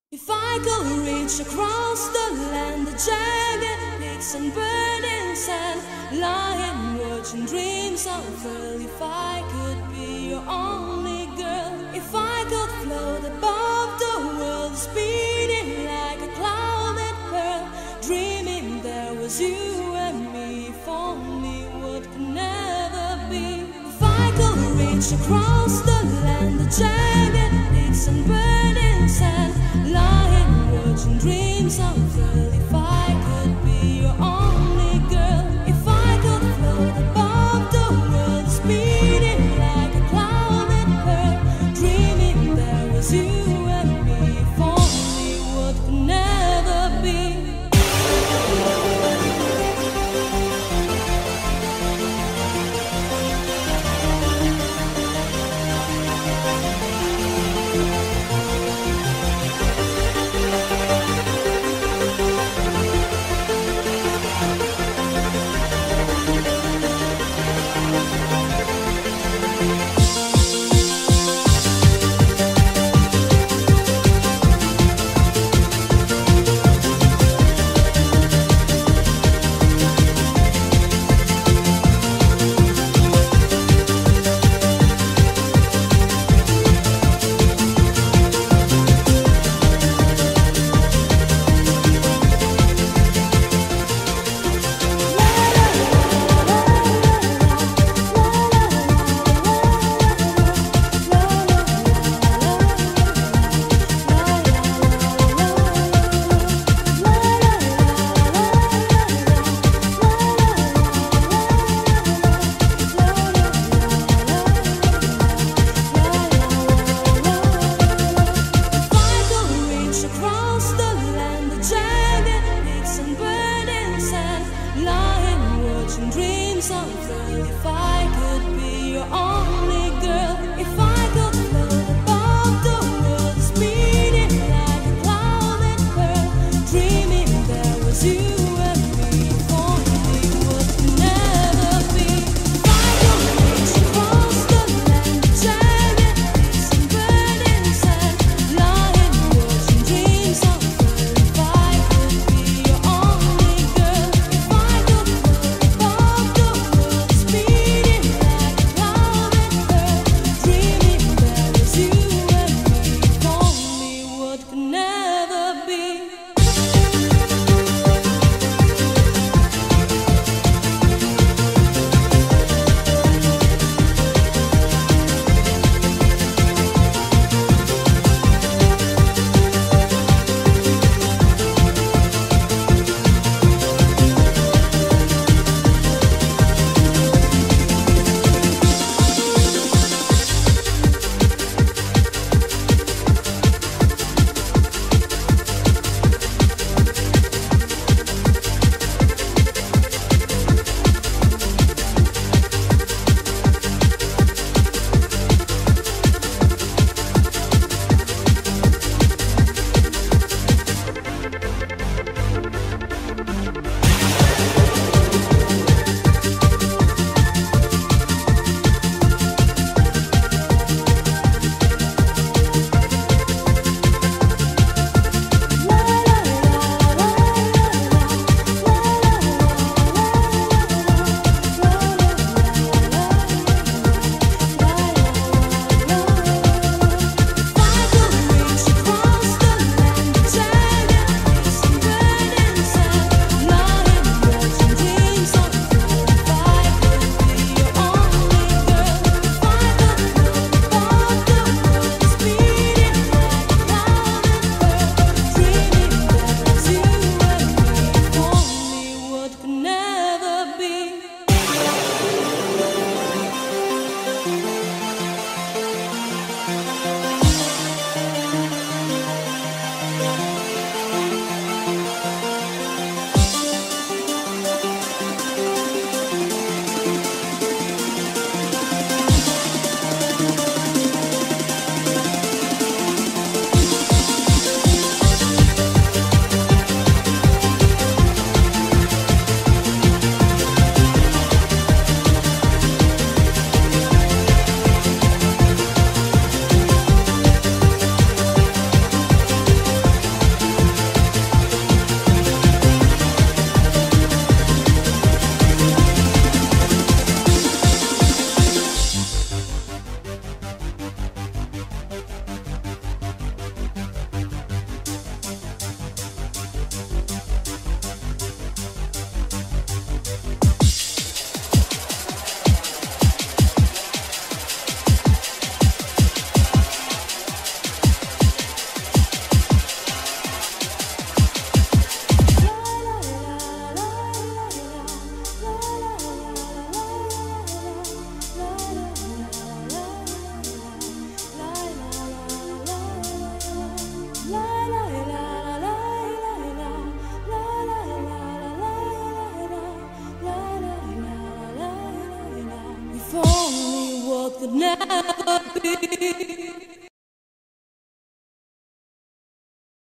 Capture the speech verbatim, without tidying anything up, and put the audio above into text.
If I could reach across the land, the jagged peaks and burning sand, lying watching dreams unfurl. If I could be your only girl, if I could float above the world, speeding like a clouded pearl, dreaming there was you and me, if only what could never be. If I could reach across the land, the jagged peaks and burning sand, lying watching dreams unfurl. If I could be your only girl, if I could float above the world, speeding like a clouded pearl, dreaming there was you and me, if only what could never be. Dreams unfurl. If I could be your only girl, if I could float above the world, speeding like a clouded pearl, dreaming there was you and me, if only what could never be. If I could reach across the land, the jagged peaks and burning sand, lying watching dreams unfurl. If I could be your only girl, if I could float above the world, speeding like a clouded pearl, dreaming there was you and me, if only what could never be. never be.